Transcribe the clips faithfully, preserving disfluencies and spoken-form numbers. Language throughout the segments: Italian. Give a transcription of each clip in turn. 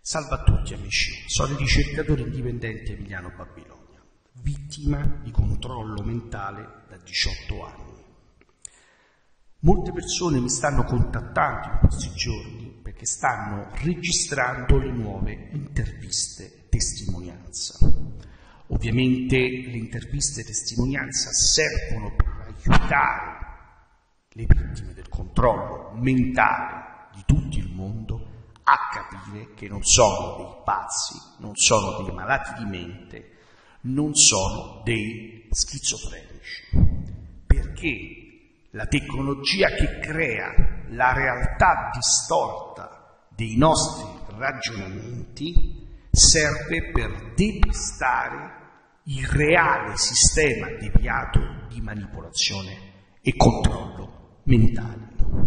Salve a tutti amici, sono il ricercatore indipendente Emiliano Babilonia, vittima di controllo mentale da diciotto anni. Molte persone mi stanno contattando in questi giorni perché stanno registrando le nuove interviste testimonianza. Ovviamente le interviste testimonianza servono per aiutare le vittime del controllo mentale di tutto il mondo a capire che non sono dei pazzi, non sono dei malati di mente, non sono dei schizofrenici, perché la tecnologia che crea la realtà distorta dei nostri ragionamenti serve per depistare il reale sistema deviato di manipolazione e controllo mentale.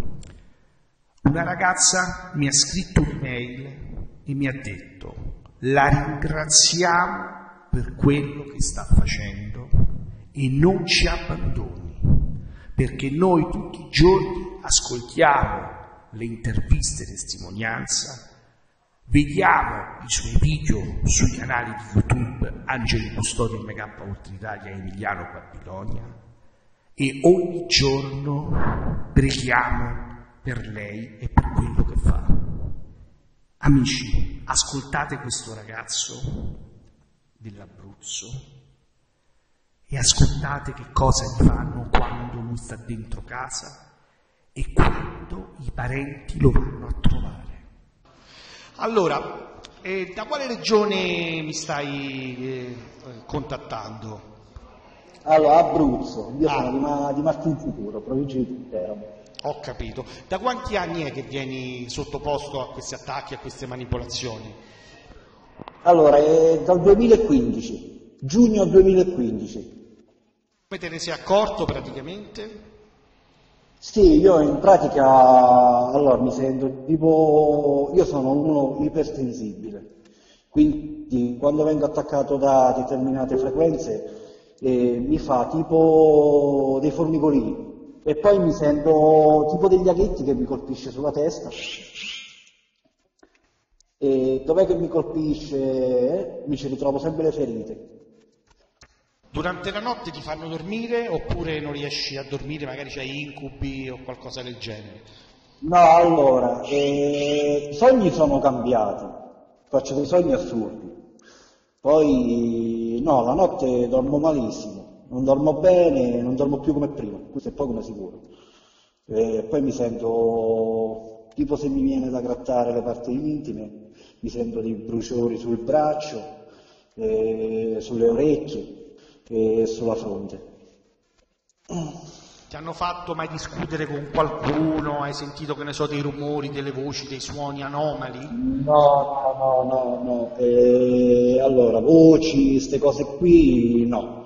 Una ragazza mi ha scritto un'email e mi ha detto: la ringraziamo per quello che sta facendo e non ci abbandoni, perché noi tutti i giorni ascoltiamo le interviste testimonianza, vediamo i suoi video sui canali di YouTube Angeli Custodi M K Oltre Italia e Emiliano Babilonia e ogni giorno preghiamo per lei e per quello che fa. Amici, ascoltate questo ragazzo dell'Abruzzo e ascoltate che cosa gli fanno quando lui sta dentro casa e quando i parenti lo vanno a trovare. Allora, eh, da quale regione mi stai eh, contattando? Allora, Abruzzo, io ah. sono di, Ma, di Martinsicuro, provincia di Teramo. Ho capito. Da quanti anni è che vieni sottoposto a questi attacchi, a queste manipolazioni? Allora, è dal duemilaquindici, giugno duemilaquindici. Come te ne sei accorto praticamente? Sì, io in pratica, allora mi sento tipo, io sono uno ipersensibile, quindi quando vengo attaccato da determinate frequenze eh, mi fa tipo dei formicolini. E poi mi sento tipo degli aghetti che mi colpisce sulla testa. E dov'è che mi colpisce? Mi ci ritrovo sempre le ferite. Durante la notte ti fanno dormire oppure non riesci a dormire, magari c'hai incubi o qualcosa del genere? No, allora, eh, i sogni sono cambiati, faccio dei sogni assurdi. Poi, no, la notte dormo malissimo. Non dormo bene, non dormo più come prima, questo è poco ma sicuro. E poi mi sento, tipo se mi viene da grattare le parti intime, mi sento dei bruciori sul braccio, eh, sulle orecchie e sulla fronte. Ti hanno fatto mai discutere con qualcuno? Hai sentito, che ne so, dei rumori, delle voci, dei suoni anomali? No, no, no, no, no. E allora, voci, queste cose qui, no.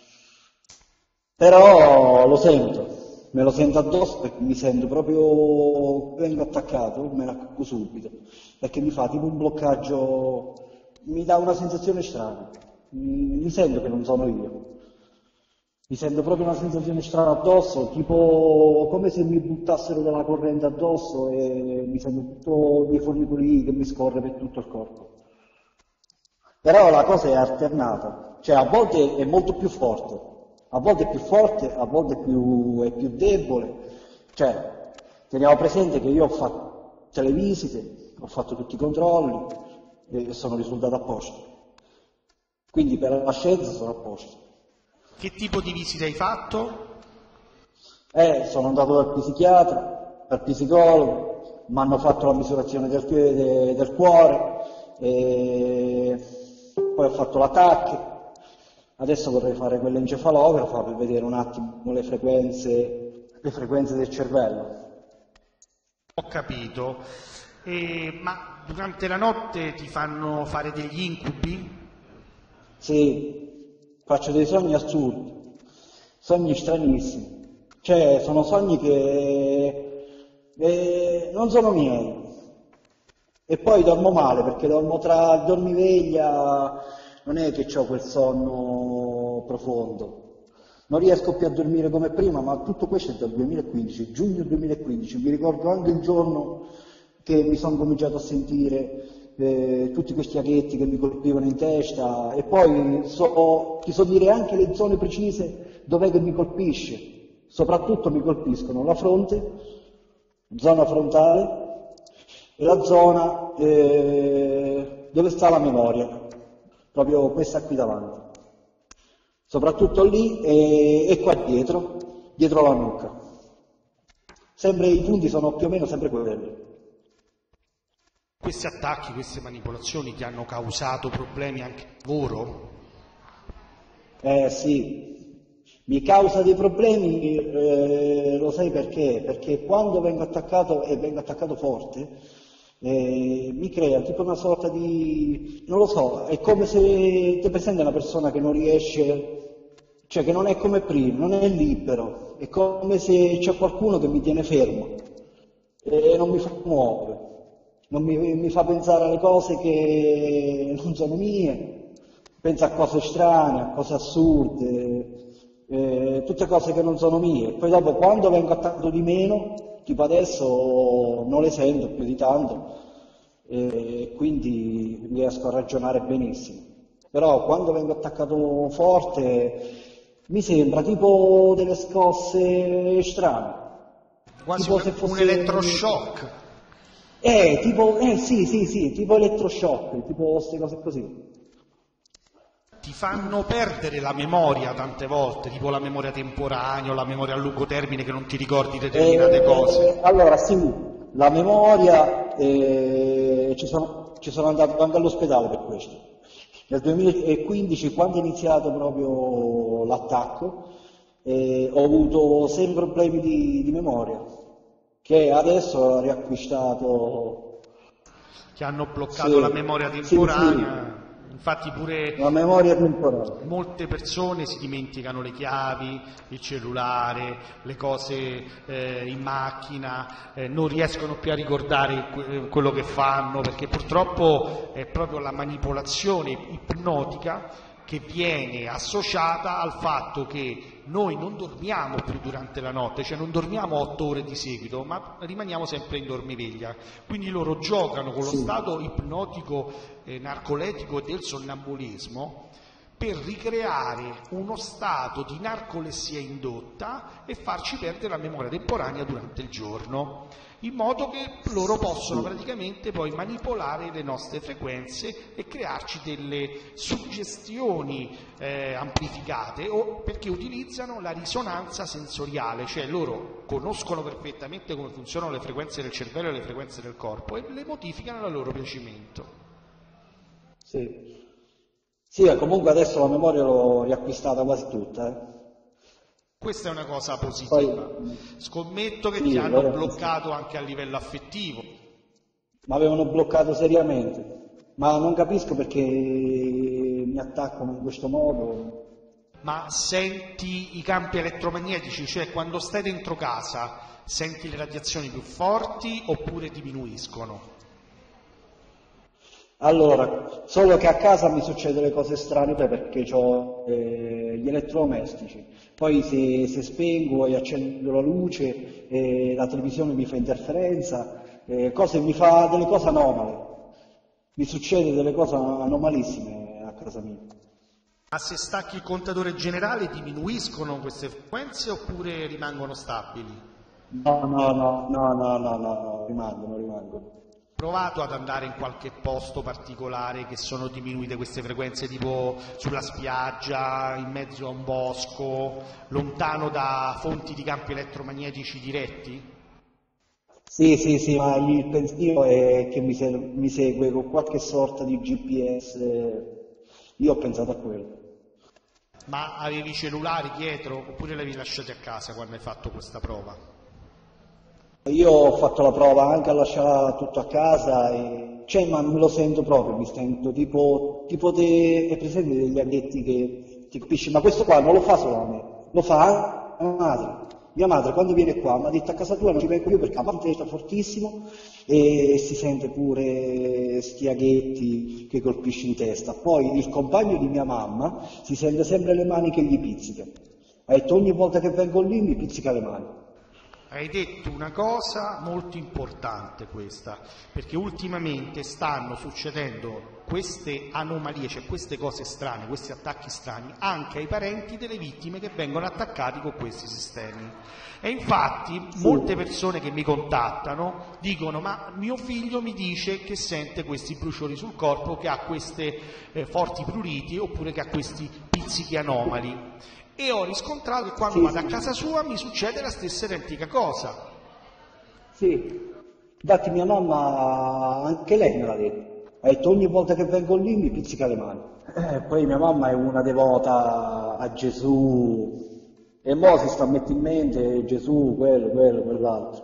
Però lo sento, me lo sento addosso perché mi sento proprio, vengo attaccato, me ne accorgo subito, perché mi fa tipo un bloccaggio, mi dà una sensazione strana, mi, mi sento che non sono io, mi sento proprio una sensazione strana addosso, tipo come se mi buttassero della corrente addosso e mi sento tutto dei formicolini che mi scorre per tutto il corpo. Però la cosa è alternata, cioè a volte è molto più forte. A volte è più forte, a volte è più, è più debole. Cioè, teniamo presente che io ho fatto le visite, ho fatto tutti i controlli e sono risultato a posto. Quindi per la scienza sono a posto. Che tipo di visite hai fatto? Eh, sono andato dal psichiatra, dal psicologo, mi hanno fatto la misurazione del, de, del cuore, e poi ho fatto la T A C. Adesso vorrei fare quell'encefalografo per vedere un attimo le frequenze, le frequenze del cervello. Ho capito. E, ma durante la notte ti fanno fare degli incubi? Sì, faccio dei sogni assurdi, sogni stranissimi. Cioè, sono sogni che eh, non sono miei. E poi dormo male, perché dormo tra dormiveglia. Non è che ho quel sonno profondo, non riesco più a dormire come prima, ma tutto questo è dal duemilaquindici, giugno duemilaquindici, mi ricordo anche il giorno che mi sono cominciato a sentire eh, tutti questi aghetti che mi colpivano in testa, e poi so, ti so dire anche le zone precise dov'è che mi colpisce. Soprattutto mi colpiscono la fronte, zona frontale, e la zona eh, dove sta la memoria, proprio questa qui davanti. Soprattutto lì e, e qua dietro, dietro la nuca. Sempre i punti sono più o meno sempre quelli. Questi attacchi, queste manipolazioni ti hanno causato problemi anche al lavoro? Eh sì, mi causa dei problemi, eh, lo sai perché? Perché quando vengo attaccato e vengo attaccato forte, eh, mi crea tipo una sorta di, non lo so, è come se ti presenti una persona che non riesce, cioè che non è come prima, non è libero, è come se c'è qualcuno che mi tiene fermo e non mi fa muovere, non mi, mi fa pensare alle cose che non sono mie, penso a cose strane, a cose assurde, eh, tutte cose che non sono mie. Poi dopo quando vengo attaccato di meno, tipo adesso non le sento più di tanto, e quindi riesco a ragionare benissimo. Però quando vengo attaccato forte mi sembra tipo delle scosse strane. Quasi Tipo un, se fosse un elettroshock. Eh, tipo, eh sì, sì, sì, tipo elettroshock, tipo queste cose così. Ti fanno perdere la memoria tante volte, tipo la memoria temporanea o la memoria a lungo termine che non ti ricordi determinate Eh, cose. allora sì, la memoria, eh, ci sono, ci sono andato anche all'ospedale per questo. Nel duemilaquindici, quando è iniziato proprio l'attacco, eh, ho avuto sei problemi di, di memoria, che adesso ho riacquistato. Che hanno bloccato Sì, la memoria sì, temporanea. Infatti pure sì, la memoria temporale. molte persone si dimenticano le chiavi, il cellulare, le cose eh, in macchina, eh, non riescono più a ricordare que- quello che fanno, perché purtroppo è proprio la manipolazione ipnotica che viene associata al fatto che noi non dormiamo più durante la notte, cioè non dormiamo otto ore di seguito, ma rimaniamo sempre in dormiveglia. Quindi loro giocano con lo Sì. stato ipnotico, eh, narcoletico del sonnambulismo per ricreare uno stato di narcolessia indotta e farci perdere la memoria temporanea durante il giorno, in modo che loro possono praticamente poi manipolare le nostre frequenze e crearci delle suggestioni eh, amplificate, o perché utilizzano la risonanza sensoriale, cioè loro conoscono perfettamente come funzionano le frequenze del cervello e le frequenze del corpo e le modificano a loro piacimento. Sì. Sì, e comunque adesso la memoria l'ho riacquistata quasi tutta. Eh. Questa è una cosa positiva. Poi, Scommetto che sì, ti hanno l'ho bloccato anche a livello affettivo. mi avevano bloccato seriamente, ma non capisco perché mi attaccano in questo modo. Ma senti i campi elettromagnetici, cioè quando stai dentro casa senti le radiazioni più forti oppure diminuiscono? Allora, solo che a casa mi succedono le cose strane perché ho eh, gli elettrodomestici, poi se, se spengo e accendo la luce, eh, la televisione mi fa interferenza, eh, cose, mi fa delle cose anomale, mi succede delle cose anomalissime a casa mia. Ma se stacchi il contatore generale diminuiscono queste frequenze oppure rimangono stabili? No, no, no, no, no, no, no, no, rimangono, rimangono. Provato ad andare in qualche posto particolare che sono diminuite queste frequenze, tipo sulla spiaggia, in mezzo a un bosco, lontano da fonti di campi elettromagnetici diretti? Sì, sì, sì, ma il pensiero è che mi, se- mi segue con qualche sorta di G P S, io ho pensato a quello. Ma avevi i cellulari dietro oppure li avevi lasciati a casa quando hai fatto questa prova? Io ho fatto la prova anche a lasciare tutto a casa, e... cioè, ma me lo sento proprio, mi sento tipo, tipo de... è presente degli aghetti che ti capisci, ma questo qua non lo fa solo a me, lo fa a mia madre. Mia madre quando viene qua mi ha detto a casa tua non ci vengo più perché a parte sta fortissimo e si sente pure sti aghetti che colpisci in testa. Poi il compagno di mia mamma si sente sempre le mani che gli pizzica. Ha detto ogni volta che vengo lì mi pizzica le mani. hai detto una cosa molto importante questa, perché ultimamente stanno succedendo queste anomalie, cioè queste cose strane, questi attacchi strani, anche ai parenti delle vittime che vengono attaccati con questi sistemi. E infatti molte persone che mi contattano dicono: ma mio figlio mi dice che sente questi bruciori sul corpo, che ha queste eh, forti pruriti, oppure che ha questi pizzichi anomali. E ho riscontrato che quando Sì, vado a sì. casa sua mi succede la stessa identica cosa. Sì, infatti mia mamma, anche lei me l'ha detto, ha detto ogni volta che vengo lì mi pizzica le mani. Eh, poi mia mamma è una devota a Gesù e mo si sta mettendo in mente Gesù, quello, quello, quell'altro.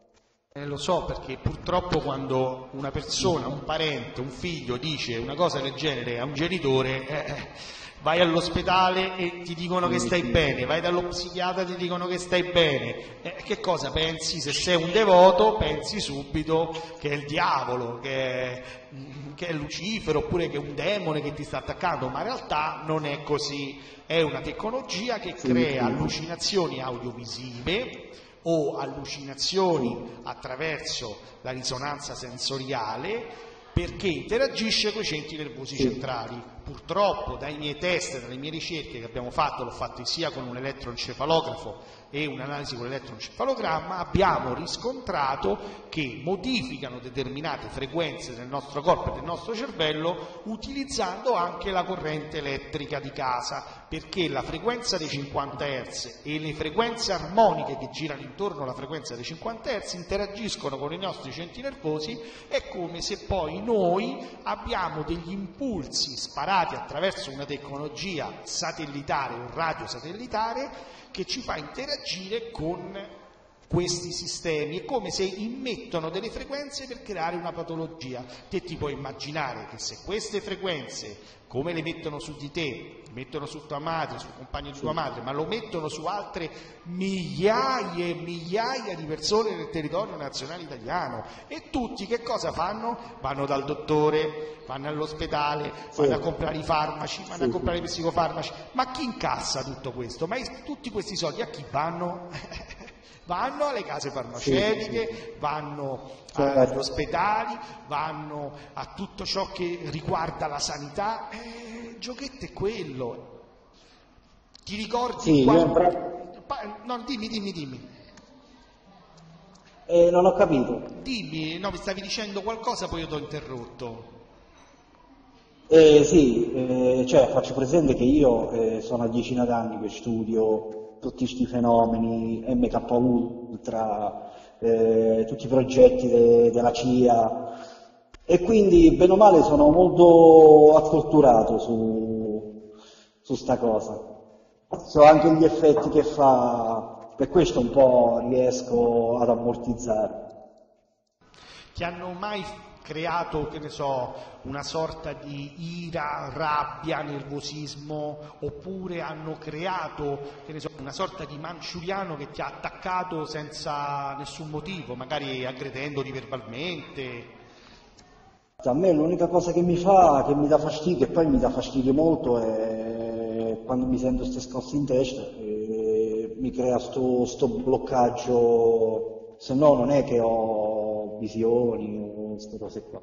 Eh, lo so, perché purtroppo quando una persona, un parente, un figlio dice una cosa del genere a un genitore, eh, eh, vai all'ospedale e ti dicono che stai bene, vai dallo psichiatra e ti dicono che stai bene. Eh, che cosa pensi? Se sei un devoto pensi subito che è il diavolo, che è, che è Lucifero, oppure che è un demone che ti sta attaccando, ma in realtà non è così. È una tecnologia che crea allucinazioni audiovisive o allucinazioni attraverso la risonanza sensoriale, perché interagisce con i centri nervosi centrali. Purtroppo dai miei test, dalle mie ricerche che abbiamo fatto, l'ho fatto sia con un elettroencefalografo e un'analisi con l'elettroencefalogramma, abbiamo riscontrato che modificano determinate frequenze del nostro corpo e del nostro cervello utilizzando anche la corrente elettrica di casa, perché la frequenza dei cinquanta hertz e le frequenze armoniche che girano intorno alla frequenza dei cinquanta hertz interagiscono con i nostri centri nervosi. È come se poi noi abbiamo degli impulsi sparati attraverso una tecnologia satellitare o radiosatellitare che ci fa interagire con questi sistemi. È come se immettono delle frequenze per creare una patologia. Te ti puoi immaginare che se queste frequenze, come le mettono su di te, le mettono su tua madre, sul compagno di tua madre, ma lo mettono su altre migliaia e migliaia di persone nel territorio nazionale italiano, e tutti che cosa fanno? Vanno dal dottore, vanno all'ospedale, Sì. vanno a comprare i farmaci, vanno a Sì, comprare i psicofarmaci. Ma chi incassa tutto questo? Ma i- tutti questi soldi a chi vanno? Vanno alle case farmaceutiche, Sì, sì. vanno Certo. agli ospedali, vanno a tutto ciò che riguarda la sanità. Eh, il giochetto è quello. Ti ricordi Sì, io quando... pra- Pa- No, dimmi, dimmi, dimmi. eh, non ho capito. Dimmi, no, mi stavi dicendo qualcosa, poi io ti ho interrotto. Eh, sì, eh, cioè faccio presente che io eh, sono a decina d'anni che studio tutti questi fenomeni, M K Ultra, eh, tutti i progetti de- della C I A, e quindi bene o male sono molto acculturato su, su sta cosa. So anche gli effetti che fa, per questo un po' riesco ad ammortizzare. Ti hanno mai creato, che ne so, una sorta di ira, rabbia, nervosismo, oppure hanno creato, che ne so, una sorta di manciuriano che ti ha attaccato senza nessun motivo, magari aggredendoti verbalmente? A me l'unica cosa che mi fa, che mi dà fastidio, e poi mi dà fastidio molto, è quando mi sento queste scosse in testa, e mi crea sto, sto bloccaggio, se no non è che ho visioni o queste cose qua.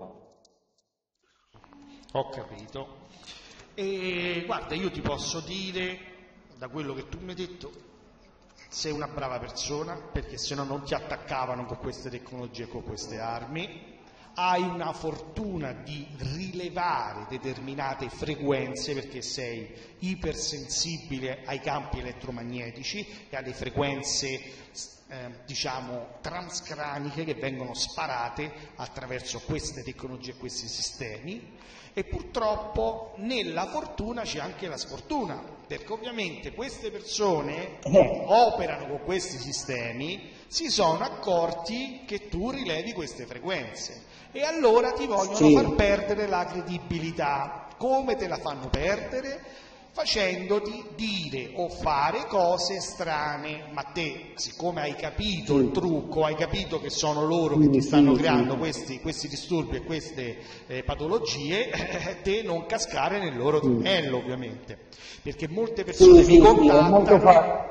Ho capito. E guarda, io ti posso dire, da quello che tu mi hai detto, sei una brava persona, perché se no non ti attaccavano con queste tecnologie e con queste armi. Hai una fortuna di rilevare determinate frequenze, perché sei ipersensibile ai campi elettromagnetici e alle frequenze eh, diciamo transcraniche che vengono sparate attraverso queste tecnologie e questi sistemi. E purtroppo nella fortuna c'è anche la sfortuna, perché ovviamente queste persone che operano con questi sistemi si sono accorti che tu rilevi queste frequenze e allora ti vogliono Sì. far perdere la credibilità. Come te la fanno perdere? Facendoti dire o fare cose strane. Ma te, siccome hai capito Sì. il trucco, hai capito che sono loro Sì, che ti sì, stanno sì. creando questi, questi disturbi e queste eh, patologie, eh, te non cascare nel loro Sì. tunnello, ovviamente, perché molte Sì, persone sì, mi sì, è molto contattano fa-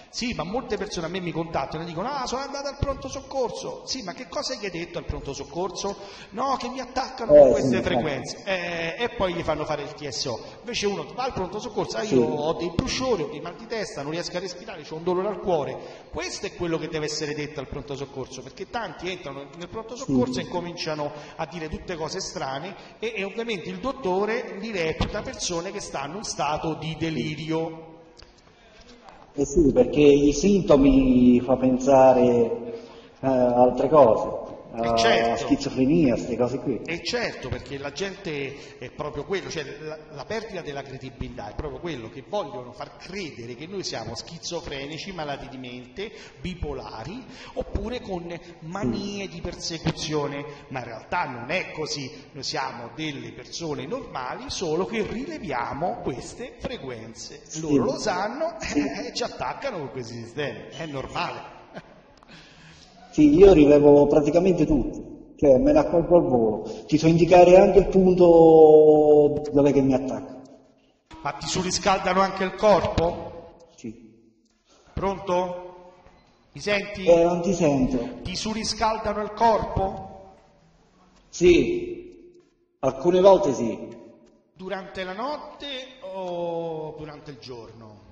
Sì, ma molte persone a me mi contattano e dicono: ah, sono andato al pronto soccorso. Sì, ma che cosa gli hai detto al pronto soccorso? No, che mi attaccano con Eh, queste sì, frequenze. Eh, e poi gli fanno fare il T S O. Invece uno va al pronto soccorso: ah, io sì, ho dei bruciori, ho dei mal di testa, non riesco a respirare, ho un dolore al cuore. Questo è quello che deve essere detto al pronto soccorso, perché tanti entrano nel pronto soccorso sì. e cominciano a dire tutte cose strane e, e ovviamente il dottore li reputa persone che stanno in stato di delirio. Eh sì, perché i sintomi fa pensare a altre cose, E a certo, schizofrenia, queste cose qui. e certo, perché la gente è proprio quello, cioè la, la perdita della credibilità è proprio quello, che vogliono far credere che noi siamo schizofrenici, malati di mente, bipolari, oppure con manie di persecuzione, ma in realtà non è così, noi siamo delle persone normali, solo che rileviamo queste frequenze, Sì, loro lo sanno sì. e ci attaccano con questi sistemi, è normale. Sì, io rilevo praticamente tutto, cioè me ne accorgo al volo. Ti so indicare anche il punto dove che mi attacca. Ma ti surriscaldano anche il corpo? Sì. Pronto? Mi senti? Eh, non ti sento. Ti surriscaldano il corpo? Sì, alcune volte sì. Durante la notte o durante il giorno?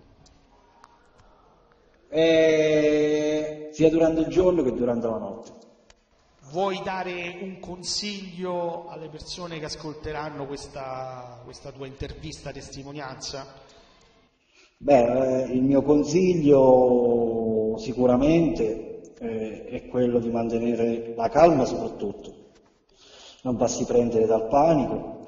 Eh, sia durante il giorno che durante la notte. Vuoi dare un consiglio alle persone che ascolteranno questa, questa tua intervista, testimonianza? Beh, eh, il mio consiglio sicuramente eh, è quello di mantenere la calma soprattutto, non farsi prendere dal panico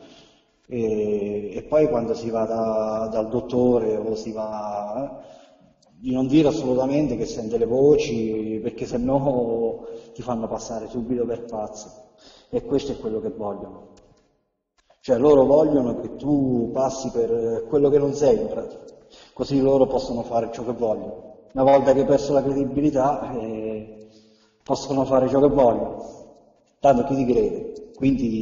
e, e poi quando si va da- dal dottore o si va, eh, di non dire assolutamente che sente le voci perché sennò ti fanno passare subito per pazzo e questo è quello che vogliono. Cioè loro vogliono che tu passi per quello che non sei in pratica, così loro possono fare ciò che vogliono. Una volta che hai perso la credibilità, eh, possono fare ciò che vogliono, tanto chi ti crede.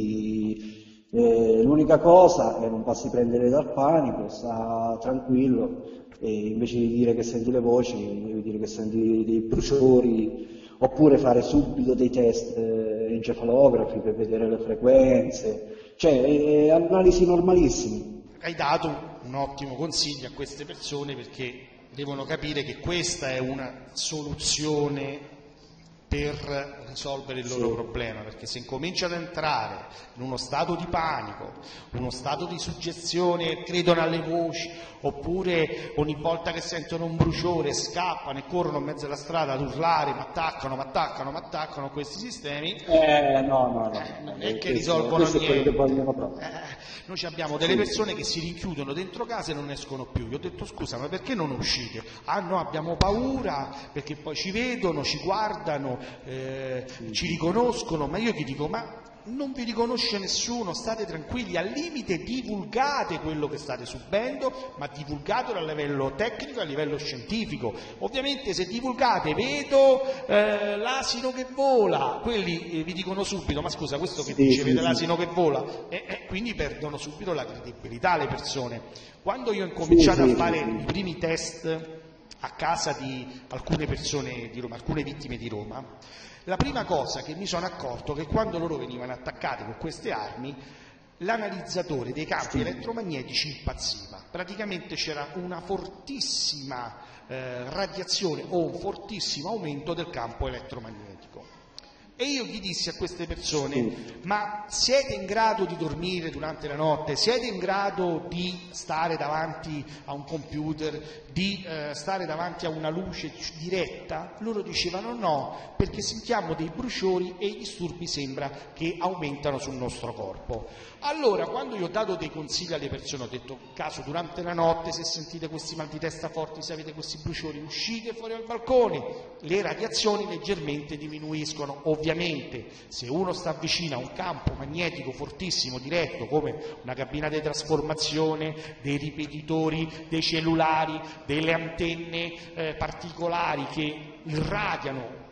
Quindi eh, l'unica cosa è non farsi prendere dal panico, sta tranquillo e invece di dire che senti le voci, devi dire che senti dei bruciori, oppure fare subito dei test eh, encefalografi per vedere le frequenze, cioè eh, analisi normalissime. Hai dato un ottimo consiglio a queste persone perché devono capire che questa è una soluzione per risolvere il loro Sì, problema, perché se incominciano ad entrare in uno stato di panico, uno stato di suggestione, credono alle voci, oppure ogni volta che sentono un bruciore scappano e corrono in mezzo alla strada ad urlare, mi attaccano, mi attaccano, mi attaccano, questi sistemi, eh, no, no, no, eh, non è eh, che questo, risolvono questo è quello che niente. vogliono proprio. Eh, noi abbiamo delle Sì, persone che si rinchiudono dentro casa e non escono più. Io ho detto: scusa, ma perché non uscite? Ah no, abbiamo paura perché poi ci vedono, ci guardano, eh, ci riconoscono. Ma io gli dico: ma non vi riconosce nessuno, state tranquilli, al limite divulgate quello che state subendo, ma divulgatelo a livello tecnico e a livello scientifico. Ovviamente se divulgate vedo eh, l'asino che vola, quelli eh, vi dicono subito: ma scusa, questo che sì, dice sì, vede sì. l'asino che vola? E, e quindi perdono subito la credibilità le persone. Quando io ho Sì, incominciato a sì, sì, fare sì. i primi test a casa di alcune persone di Roma, alcune vittime di Roma, la prima cosa che mi sono accorto è che quando loro venivano attaccati con queste armi, l'analizzatore dei campi Sì. elettromagnetici impazziva. Praticamente c'era una fortissima eh, radiazione o un fortissimo aumento del campo elettromagnetico. E io gli dissi a queste persone: Sì. ma siete in grado di dormire durante la notte? Siete in grado di stare davanti a un computer, di eh, stare davanti a una luce diretta? Loro dicevano no, perché sentiamo dei bruciori e i disturbi sembra che aumentano sul nostro corpo. Allora, quando io ho dato dei consigli alle persone, ho detto: caso durante la notte, se sentite questi mal di testa forti, se avete questi bruciori, uscite fuori al balcone, le radiazioni leggermente diminuiscono. Ovviamente, se uno sta vicino a un campo magnetico fortissimo, diretto, come una cabina di trasformazione, dei ripetitori, dei cellulari, delle antenne eh, particolari che irradiano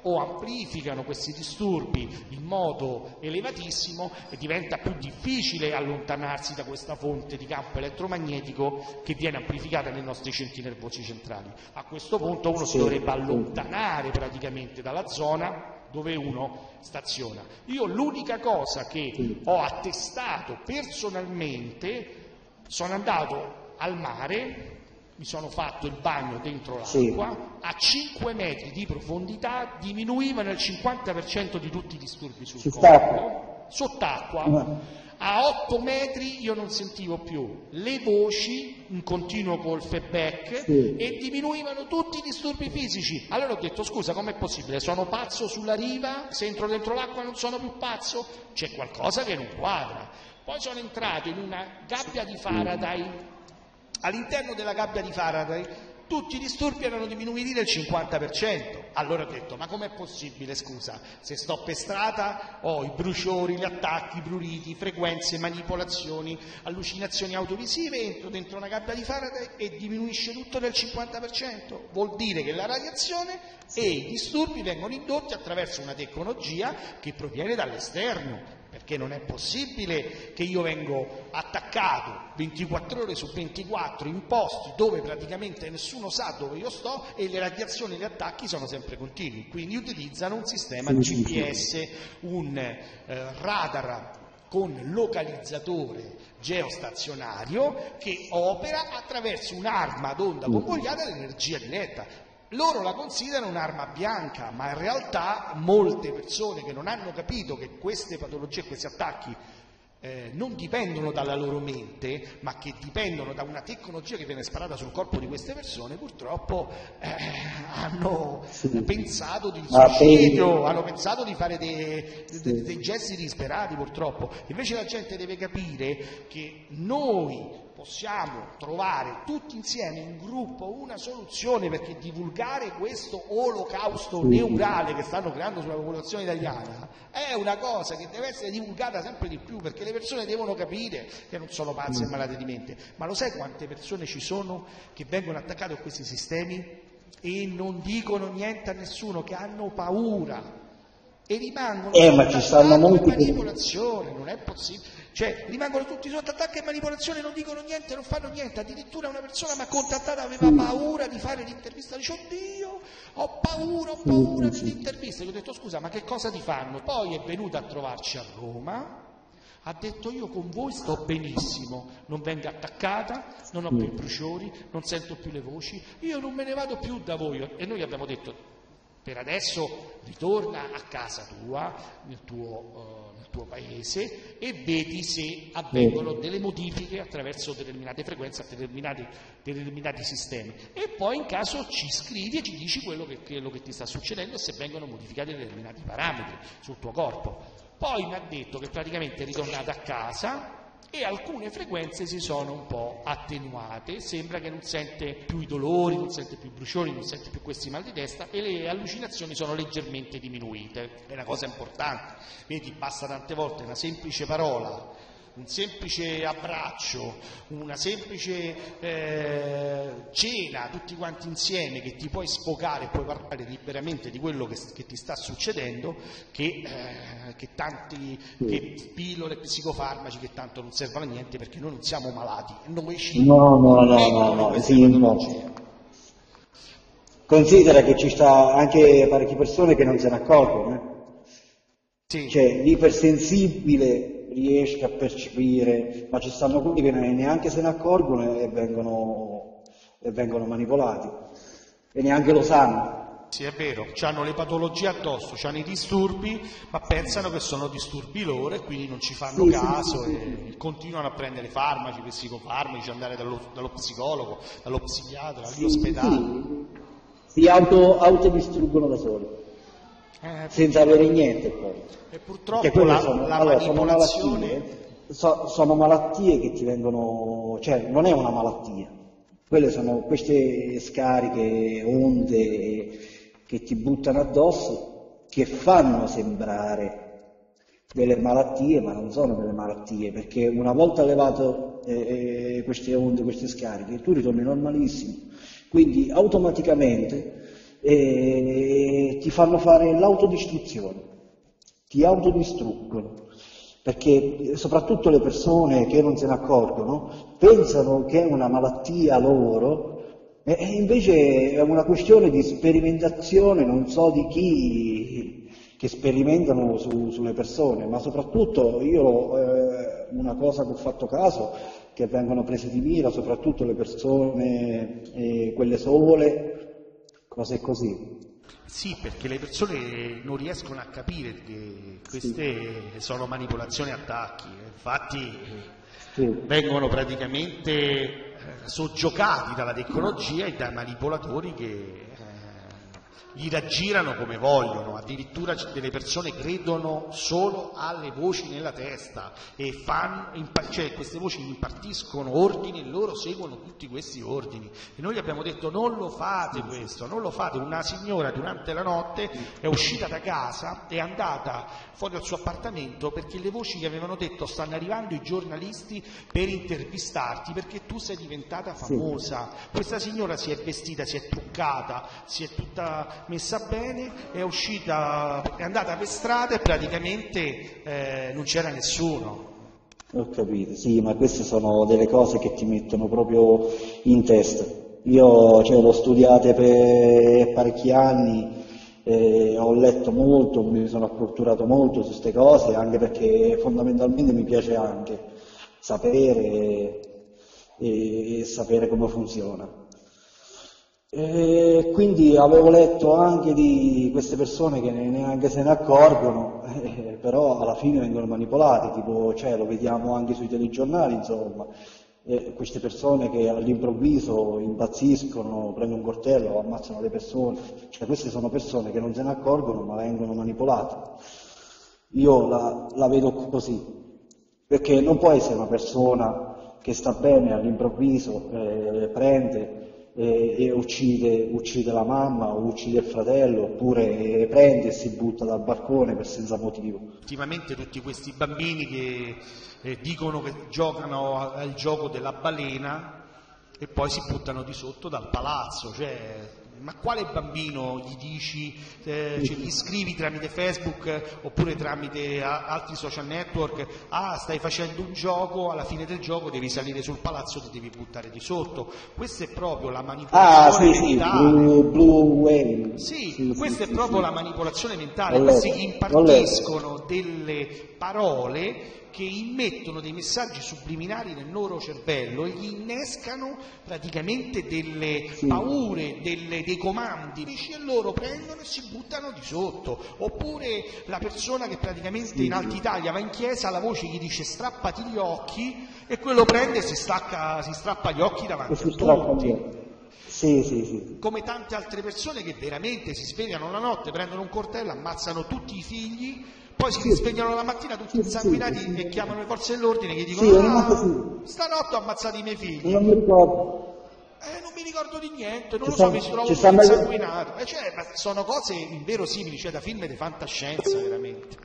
o amplificano questi disturbi in modo elevatissimo e diventa più difficile allontanarsi da questa fonte di campo elettromagnetico che viene amplificata nei nostri centri nervosi centrali. A questo punto uno si dovrebbe allontanare praticamente dalla zona dove uno staziona. Io l'unica cosa che ho attestato personalmente, sono andato al mare, mi sono fatto il bagno dentro l'acqua, sì. A cinque metri di profondità diminuivano il cinquanta per cento di tutti i disturbi sul corpo, sott'acqua. Uh-huh. A otto metri io non sentivo più le voci, un continuo col feedback, sì. E diminuivano tutti i disturbi fisici. Allora ho detto, scusa, com'è possibile? Sono pazzo sulla riva? Se entro dentro l'acqua non sono più pazzo? C'è qualcosa che non quadra. Poi sono entrato in una gabbia di Faraday. All'interno della gabbia di Faraday tutti i disturbi erano diminuiti del cinquanta per cento. Allora ho detto, ma com'è possibile, scusa, se sto per strada ho i bruciori, gli attacchi, i pruriti, frequenze, manipolazioni, allucinazioni autovisive, entro dentro una gabbia di Faraday e diminuisce tutto del cinquanta per cento. Vuol dire che la radiazione e i disturbi vengono indotti attraverso una tecnologia che proviene dall'esterno. Perché non è possibile che io vengo attaccato ventiquattro ore su ventiquattro in posti dove praticamente nessuno sa dove io sto e le radiazioni e gli attacchi sono sempre continui. Quindi utilizzano un sistema G P S, un eh, radar con localizzatore geostazionario che opera attraverso un'arma ad onda convogliata all'energia diretta. Loro la considerano un'arma bianca, ma in realtà molte persone che non hanno capito che queste patologie, questi attacchi eh, non dipendono dalla loro mente, ma che dipendono da una tecnologia che viene sparata sul corpo di queste persone, purtroppo eh, hanno sì. pensato di suicidio, hanno pensato di fare dei, dei, dei gesti disperati, purtroppo. Invece la gente deve capire che noi possiamo trovare tutti insieme in gruppo una soluzione, perché divulgare questo olocausto neurale che stanno creando sulla popolazione italiana è una cosa che deve essere divulgata sempre di più, perché le persone devono capire che non sono pazze e malate di mente. Ma lo sai quante persone ci sono che vengono attaccate a questi sistemi e non dicono niente a nessuno, che hanno paura e rimangono eh, ma ci stanno molti manipolazione, non è possibile. Cioè, rimangono tutti sotto attacco e manipolazione, non dicono niente, non fanno niente. Addirittura una persona mi ha contattato, aveva paura di fare l'intervista, dice, oddio, ho paura, ho paura dell'intervista. Gli ho detto, scusa, ma che cosa ti fanno? Poi è venuta a trovarci a Roma, ha detto, io con voi sto benissimo, non vengo attaccata, non ho più bruciori, non sento più le voci, io non me ne vado più da voi. E noi abbiamo detto, per adesso ritorna a casa tua, nel tuo, uh, nel tuo paese, e vedi se avvengono delle modifiche attraverso determinate frequenze, a determinati, determinati sistemi. E poi in caso ci scrivi e ci dici quello che, quello che ti sta succedendo e se vengono modificati determinati parametri sul tuo corpo. Poi mi ha detto che praticamente è ritornata a casa e alcune frequenze si sono un po' attenuate, sembra che non sente più i dolori, non sente più i bruciori, non sente più questi mal di testa e le allucinazioni sono leggermente diminuite. È una cosa importante, vedi, basta tante volte una semplice parola, un semplice abbraccio, una semplice eh, cena, tutti quanti insieme, che ti puoi sfogare, puoi parlare liberamente di quello che, che ti sta succedendo, che, eh, che tanti che pillole, psicofarmaci che tanto non servono a niente, perché noi non siamo malati, noi ci no no no no, no sì, no. Considera che ci sta anche parecchie persone che non se ne accorgono, eh? Sì. Cioè l'ipersensibile riesce a percepire, ma ci stanno quelli che neanche se ne accorgono e vengono, e vengono manipolati e neanche lo sanno. Sì, è vero, hanno le patologie addosso, hanno i disturbi, ma pensano che sono disturbi loro e quindi non ci fanno sì, caso sì, sì, e sì. continuano a prendere farmaci, psicofarmaci, andare dallo, dallo psicologo, dallo psichiatra, sì, all'ospedale. Sì. Si auto, autodistruggono da soli. Eh, senza avere niente poi. E purtroppo la, sono, la allora, manipolazione... sono malattie, so, sono malattie che ti vengono, cioè non è una malattia, quelle sono queste scariche, onde che ti buttano addosso, che fanno sembrare delle malattie, ma non sono delle malattie, perché una volta levato eh, queste onde, queste scariche, tu ritorni normalissimo, quindi automaticamente e ti fanno fare l'autodistruzione, ti autodistruggono. Perché soprattutto le persone che non se ne accorgono pensano che è una malattia loro e invece è una questione di sperimentazione, non so di chi, che sperimentano su, sulle persone, ma soprattutto io eh, una cosa che ho fatto caso, che vengono prese di mira soprattutto le persone, eh, quelle sole, cose così. Sì, perché le persone non riescono a capire che queste sì. sono manipolazioni e attacchi, infatti sì. vengono praticamente eh, soggiocati dalla tecnologia e dai manipolatori che eh, gli raggirano come vogliono, addirittura delle persone credono solo alle voci nella testa e fanno, cioè queste voci impartiscono ordini e loro seguono tutti questi ordini e noi gli abbiamo detto non lo fate questo, non lo fate. Una signora durante la notte è uscita da casa, è andata fuori dal suo appartamento perché le voci gli avevano detto stanno arrivando i giornalisti per intervistarti perché tu sei diventata famosa. Questa signora si è vestita, si è truccata, si è tutta messa bene, è uscita, è andata per strada e praticamente eh, non c'era nessuno. Ho capito, sì, ma queste sono delle cose che ti mettono proprio in testa. Io cioè, l'ho studiate per parecchi anni, eh, ho letto molto, mi sono acculturato molto su queste cose, anche perché fondamentalmente mi piace anche sapere e, e sapere come funziona. E quindi avevo letto anche di queste persone che neanche se ne accorgono, eh, però alla fine vengono manipolati, tipo, cioè, lo vediamo anche sui telegiornali, insomma, eh, queste persone che all'improvviso impazziscono, prendono un coltello, ammazzano le persone, cioè queste sono persone che non se ne accorgono ma vengono manipolate. Io la, la vedo così, perché non può essere una persona che sta bene all'improvviso, eh, prende E, e uccide, uccide la mamma o uccide il fratello oppure prende e si butta dal balcone per senza motivo. Ultimamente tutti questi bambini che eh, dicono che giocano al gioco della balena e poi si buttano di sotto dal palazzo, cioè, ma quale bambino gli dici, eh, cioè, gli scrivi tramite Facebook oppure tramite a, altri social network, ah stai facendo un gioco, alla fine del gioco devi salire sul palazzo, ti devi buttare di sotto. Questa è proprio la manipolazione ah, sì, mentale. Sì, Blue, Blue Whale. Sì, sì, questa sì, è proprio sì. la manipolazione mentale, questi gli impartiscono delle parole che immettono dei messaggi subliminali nel loro cervello e gli innescano praticamente delle sì. paure, delle, dei comandi, e loro prendono e si buttano di sotto. Oppure la persona che praticamente sì, in Alta Italia va in chiesa, la voce gli dice strappati gli occhi e quello prende e si, stacca, si strappa gli occhi davanti a tutti. Sì, sì, sì. Come tante altre persone che veramente si svegliano la notte, prendono un coltello, ammazzano tutti i figli, poi si risvegliano la mattina tutti insanguinati sì, sì, sì. e chiamano le forze dell'ordine che dicono sì, ah, sì. stanotte ho ammazzato i miei figli. Non mi ricordo. Eh, non mi ricordo di niente, non ci lo sta, so, mi sono avuto sta insanguinato. Eh, cioè, ma sono cose inverosimili, cioè da film di fantascienza veramente.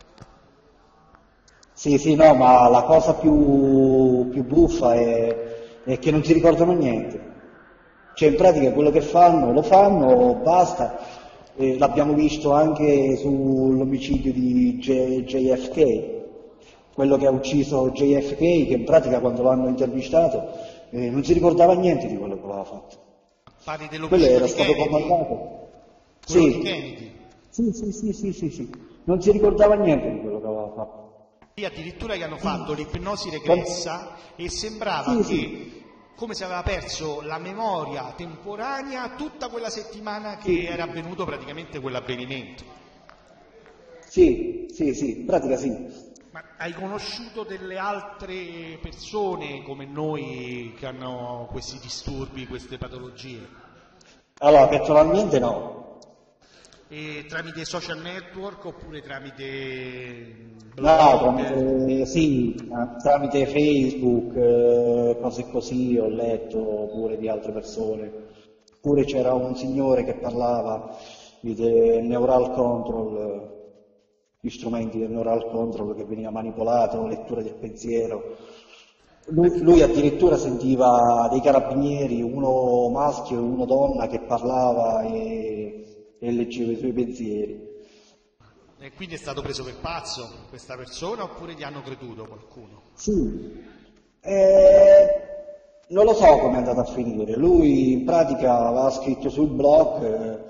Sì, sì, no, ma la cosa più, più buffa è, è che non si ricordano niente. Cioè in pratica quello che fanno lo fanno, basta. Eh, l'abbiamo visto anche sull'omicidio di J- JFK, quello che ha ucciso J F K, che in pratica quando l'hanno intervistato eh, non si ricordava niente di quello che aveva fatto. Parli dell'omicidio quello era di stato Kennedy? comandato. Sì. Sì. Di Kennedy? Sì, sì, sì, sì, sì, sì, non si ricordava niente di quello che aveva fatto. E addirittura gli hanno fatto l'ipnosi regressa e sembrava sì, che sì. come se aveva perso la memoria temporanea tutta quella settimana che sì. era avvenuto praticamente quell'avvenimento. Sì, sì, sì, in pratica sì. Ma hai conosciuto delle altre persone come noi che hanno questi disturbi, queste patologie? Allora, personalmente no. E tramite social network oppure tramite blog? No, tramite, sì, tramite Facebook, eh, cose così ho letto pure di altre persone. Pure c'era un signore che parlava di del neural control, gli strumenti del neural control che veniva manipolato, lettura del pensiero. Lui, lui addirittura sentiva dei carabinieri, uno maschio e uno donna, che parlava e, e leggeva i suoi pensieri. E quindi è stato preso per pazzo questa persona oppure gli hanno creduto qualcuno? Sì. Eh, non lo so come è andato a finire. Lui in pratica aveva scritto sul blog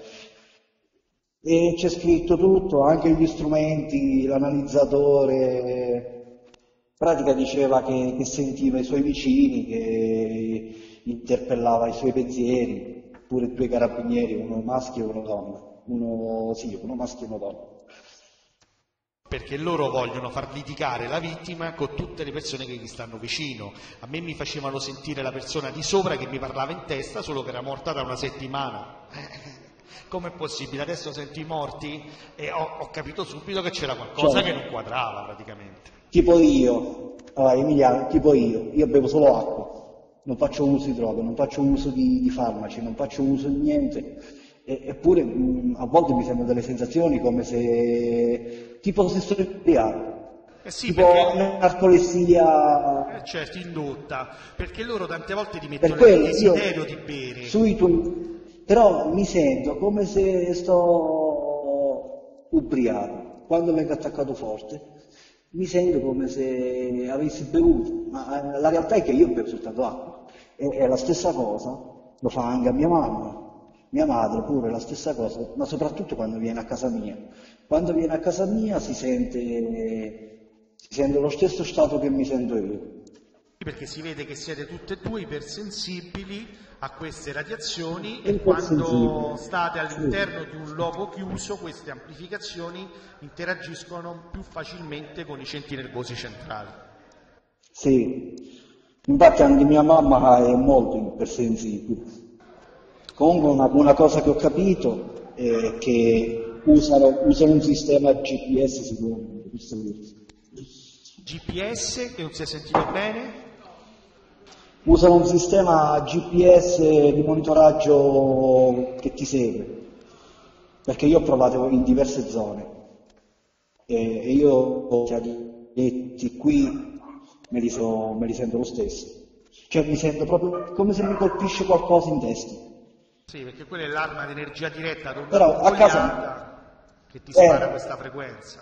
eh, e c'è scritto tutto, anche gli strumenti, l'analizzatore. In pratica diceva che, che sentiva i suoi vicini, che interpellava i suoi pensieri, pure due carabinieri, uno maschio e uno donna. Uno, sì, uno maschio e uno donna. Perché loro vogliono far litigare la vittima con tutte le persone che gli stanno vicino. A me mi facevano sentire la persona di sopra che mi parlava in testa, solo che era morta da una settimana. Com'è possibile? Adesso sento i morti e ho, ho capito subito che c'era qualcosa Cioè, che non quadrava praticamente. tipo io, ah, Emiliano, tipo io, io bevo solo acqua, non faccio uso di droga, non faccio uso di, di farmaci, non faccio uso di niente, e, eppure mh, a volte mi sentono delle sensazioni come se, tipo se sto ubriaco, Eh sì, tipo perché... narcolepsia. Eh certo, indotta, perché loro tante volte ti Per mettono il quello desiderio io, di bere. sui tuoi, però mi sento come se sto ubriaco, quando vengo attaccato forte. Mi sento come se avessi bevuto, ma eh, la realtà è che io bevo soltanto acqua. E, è la stessa cosa, lo fa anche a mia mamma, mia madre pure la stessa cosa, ma soprattutto quando viene a casa mia. Quando viene a casa mia si sente, si sente lo stesso stato che mi sento io. Perché si vede che siete tutte e due ipersensibili a queste radiazioni È e quando ipersensibile. state Sì, all'interno di un luogo chiuso queste amplificazioni interagiscono più facilmente con i centri nervosi centrali. sì. Infatti anche mia mamma è molto ipersensibile. Comunque una, una cosa che ho capito è che usano, usano un sistema G P S sicuramente per seguirsi. G P S, che non si è sentito bene? Usano un sistema G P S di monitoraggio che ti segue, perché io ho provato in diverse zone e, e io ho detti qui me li, so- me li sento lo stesso, cioè mi sento proprio come se mi colpisce qualcosa in testa, Sì, perché quella è l'arma di energia diretta ad onda però a casa convogliata che ti spara eh, questa frequenza.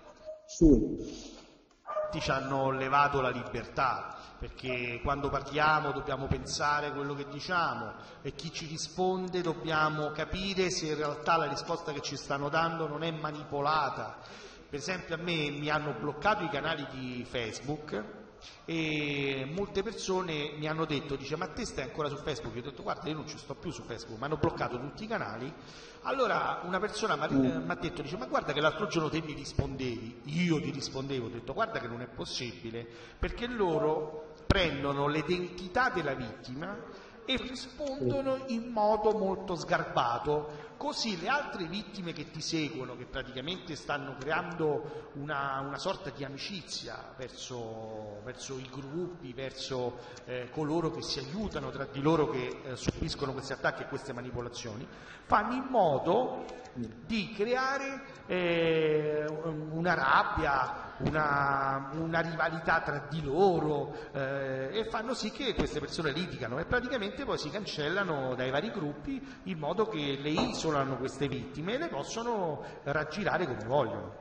sì, Ti ci hanno levato la libertà, perché quando parliamo dobbiamo pensare quello che diciamo e chi ci risponde dobbiamo capire se in realtà la risposta che ci stanno dando non è manipolata. Per esempio a me mi hanno bloccato i canali di Facebook e molte persone mi hanno detto, dice, ma te stai ancora su Facebook? Io ho detto, guarda, io non ci sto più su Facebook, mi hanno bloccato tutti i canali. Allora una persona mi mm, ha detto, dice, ma guarda che l'altro giorno te mi rispondevi, io ti rispondevo, ho detto, guarda che non è possibile, perché loro prendono l'identità della vittima e sì, rispondono in modo molto sgarbato, così le altre vittime che ti seguono, che praticamente stanno creando una, una sorta di amicizia verso, verso i gruppi, verso eh, coloro che si aiutano tra di loro, che eh, subiscono questi attacchi e queste manipolazioni, fanno in modo di creare eh, una rabbia, una, una rivalità tra di loro eh, e fanno sì che queste persone litigano e praticamente poi si cancellano dai vari gruppi in modo che le isolano queste vittime e le possono raggirare come vogliono.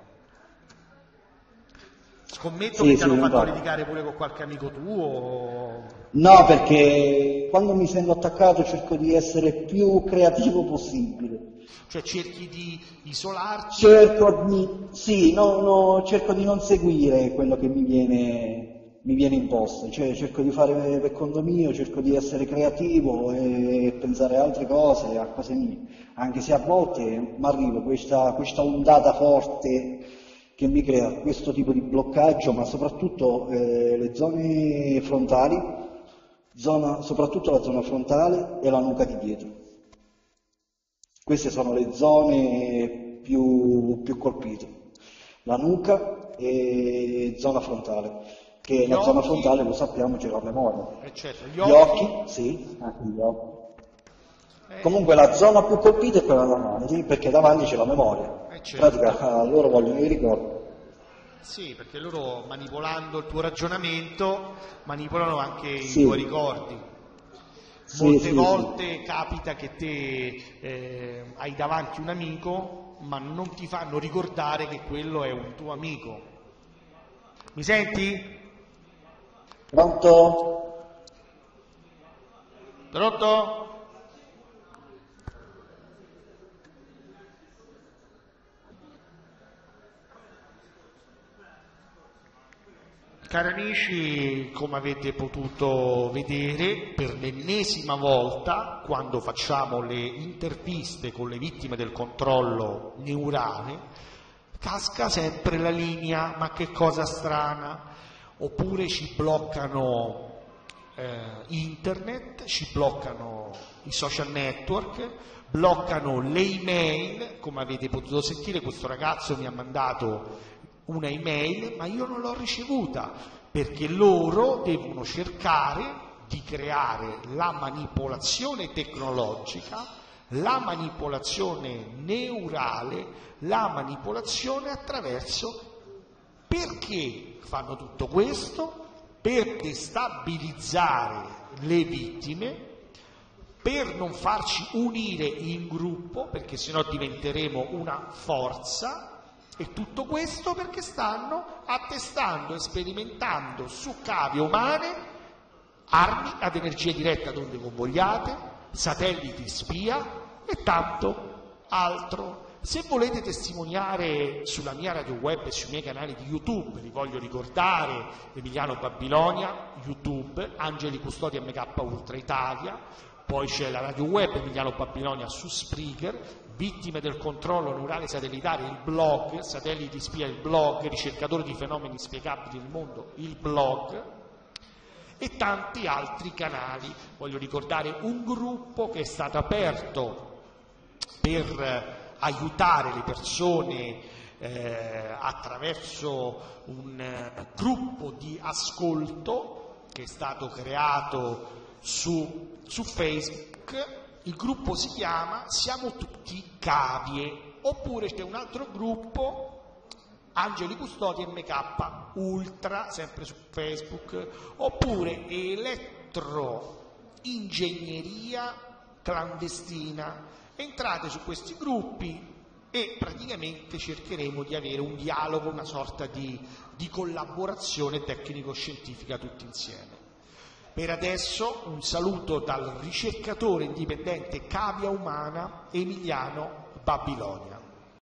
Scommetto che sì, ti sì, hanno fatto infatti. litigare pure con qualche amico tuo. No, perché quando mi sento attaccato cerco di essere più creativo possibile. Cioè cerchi di isolarti. Cerco di, sì, no, no, cerco di non seguire quello che mi viene, mi viene imposto, cioè cerco di fare per conto mio, cerco di essere creativo e pensare a altre cose, a cose mie, anche se a volte mi arriva questa, questa ondata forte che mi crea questo tipo di bloccaggio, ma soprattutto eh, le zone frontali, zona, soprattutto la zona frontale e la nuca di dietro. Queste sono le zone più, più colpite, la nuca e zona frontale, che Gli la zona occhi, frontale lo sappiamo c'è la memoria. eccetera, gli Gli occhi, occhi, sì, anche gli occhi. eh, Comunque la zona più colpita è quella davanti, perché davanti c'è la memoria. eh, In certo. pratica loro vogliono i ricordi. Sì, perché loro manipolando il tuo ragionamento manipolano anche i Sì. tuoi ricordi. Sì, Molte sì, volte sì. capita che te eh, hai davanti un amico, ma non ti fanno ricordare che quello è un tuo amico. Mi senti? Pronto? Pronto? Cari amici, come avete potuto vedere, per l'ennesima volta, quando facciamo le interviste con le vittime del controllo neurale, casca sempre la linea, ma che cosa strana, oppure ci bloccano eh, internet, ci bloccano i social network, bloccano le email, come avete potuto sentire questo ragazzo mi ha mandato una email, ma io non l'ho ricevuta, perché loro devono cercare di creare la manipolazione tecnologica, la manipolazione neurale, la manipolazione attraverso. Perché fanno tutto questo? Per destabilizzare le vittime, per non farci unire in gruppo, perché sennò diventeremo una forza. E tutto questo perché stanno attestando e sperimentando su cavie umane armi ad energia diretta ad onde convogliate, satelliti spia e tanto altro. Se volete testimoniare sulla mia radio web e sui miei canali di YouTube, li voglio ricordare: Emiliano Babilonia, YouTube, Angeli Custodia M K Ultra Italia, poi c'è la radio web Emiliano Babilonia su Spreaker, Vittime del controllo neurale satellitare, il blog, Satelliti spia, il blog, Ricercatori di fenomeni inspiegabili del mondo, il blog, e tanti altri canali. Voglio ricordare un gruppo che è stato aperto per aiutare le persone eh, attraverso un eh, gruppo di ascolto che è stato creato su, su Facebook. Il gruppo si chiama Siamo tutti cavie, oppure c'è un altro gruppo, Angeli Custodia M K Ultra, sempre su Facebook, oppure Elettroingegneria Clandestina. Entrate su questi gruppi e praticamente cercheremo di avere un dialogo, una sorta di, di collaborazione tecnico-scientifica tutti insieme. Per adesso un saluto dal ricercatore indipendente Cavia Umana Emiliano Babilonia.